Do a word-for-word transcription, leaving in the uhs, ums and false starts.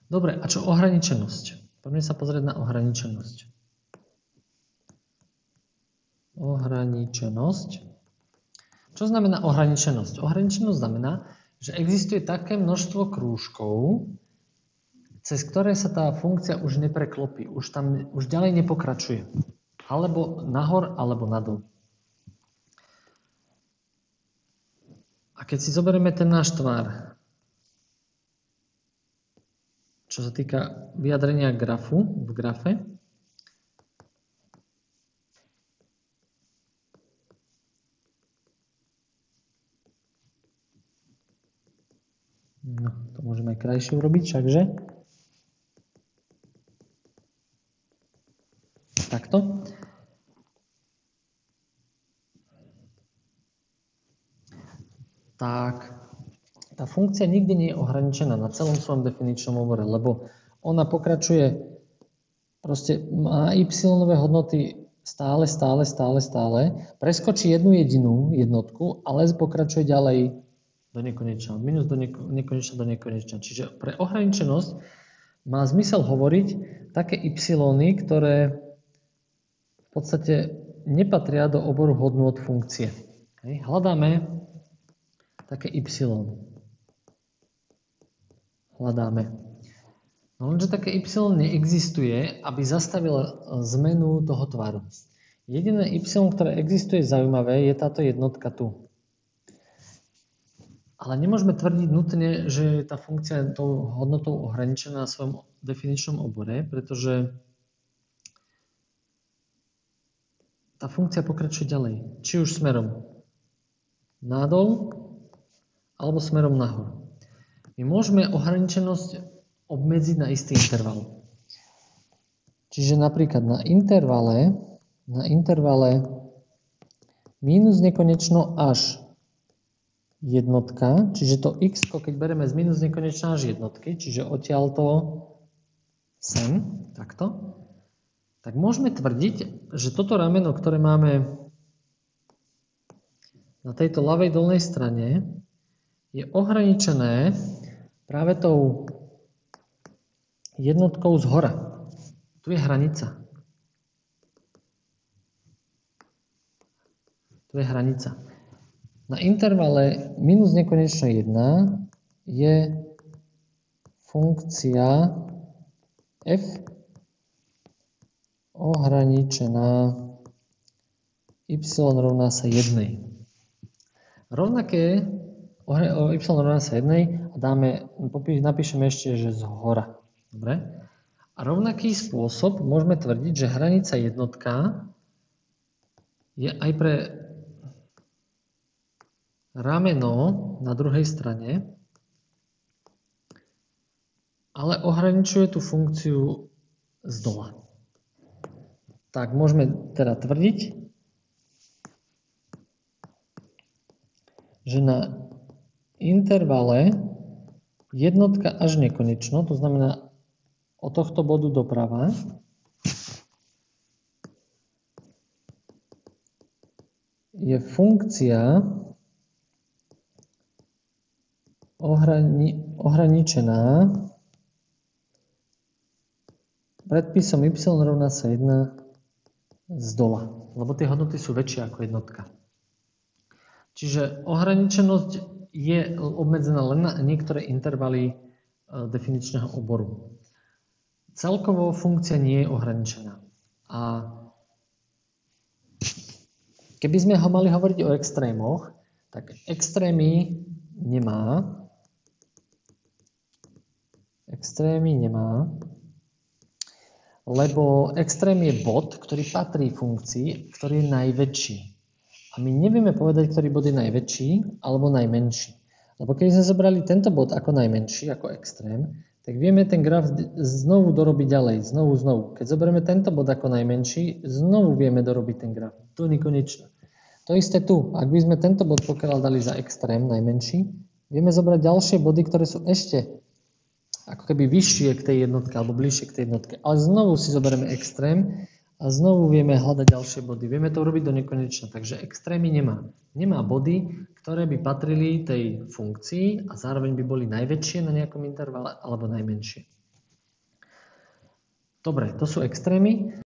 Dobre, a čo ohraničenosť? Poďme sa pozrieť na ohraničenosť. Ohraničenosť. Čo znamená ohraničenosť? Ohraničenosť znamená, že existuje také množstvo krúžkov, cez ktoré sa tá funkcia už nepreklopí, už tam už ďalej nepokračuje. Alebo nahor, alebo nadol. A keď si zoberieme ten náš tvar, čo sa týka vyjadrenia grafu, v grafe, no, to môžeme aj krajšie urobiť, všakže. Takto. Tak tá funkcia nikdy nie je ohraničená na celom svojom definičnom obore, lebo ona pokračuje, proste má y-nové hodnoty stále, stále, stále, stále, preskočí jednu jedinú jednotku, ale pokračuje ďalej do nekonečna, minus do nekonečna do nekonečna. Čiže pre ohraničenosť má zmysel hovoriť také y, ktoré v podstate nepatria do oboru hodnôt funkcie. Hej. Hľadáme také y. Hľadáme. No lenže také y neexistuje, aby zastavilo zmenu toho tvaru. Jediné y, ktoré existuje zaujímavé, je táto jednotka tu. Ale nemôžeme tvrdiť nutne, že tá funkcia je tou hodnotou ohraničená na svojom definičnom obore, pretože tá funkcia pokračuje ďalej. Či už smerom nadol, alebo smerom nahor. My môžeme ohraničenosť obmedziť na istý interval. Čiže napríklad na intervale, na intervale minus nekonečno až jednotka, čiže to x, keď bereme z minus nekonečna až jednotky, čiže odtiaľto sem, takto, tak môžeme tvrdiť, že toto rameno, ktoré máme na tejto ľavej dolnej strane, je ohraničené práve tou jednotkou z hora. Tu je hranica. Tu je hranica. Na intervale minus nekonečno jedna je funkcia f ohraničená y rovná sa jednej. Rovnaké y rovná sa jednej a dáme, napíšeme ešte, že z hora. Dobre? A rovnaký spôsob môžeme tvrdiť, že hranica jednotka je aj pre rameno na druhej strane, ale ohraničuje tú funkciu z dola. Tak môžeme teda tvrdiť, že na intervale jednotka až nekonečno, to znamená od tohto bodu doprava, je funkcia ohrani, ohraničená predpisom y rovná sa jedna z dola, lebo tie hodnoty sú väčšie ako jednotka. Čiže ohraničenosť je obmedzená len na niektoré intervaly definičného oboru. Celkovo funkcia nie je ohraničená. A keby sme ho mali hovoriť o extrémoch, tak extrémy nemá. Extrémy nemá. Lebo extrém je bod, ktorý patrí funkcii, ktorý je najväčší. A my nevieme povedať, ktorý bod je najväčší alebo najmenší. Lebo keď sme zobrali tento bod ako najmenší, ako extrém, tak vieme ten graf znovu dorobiť ďalej, znovu, znovu. Keď zoberieme tento bod ako najmenší, znovu vieme dorobiť ten graf. To je nekonečno. To isté tu. Ak by sme tento bod pokiaľ dali za extrém najmenší, vieme zobrať ďalšie body, ktoré sú ešte ako keby vyššie k tej jednotke alebo bližšie k tej jednotke. Ale znovu si zoberieme extrém a znovu vieme hľadať ďalšie body. Vieme to urobiť do nekonečna. Takže extrémy nemá. Nemá body, ktoré by patrili tej funkcii a zároveň by boli najväčšie na nejakom intervale alebo najmenšie. Dobre, to sú extrémy.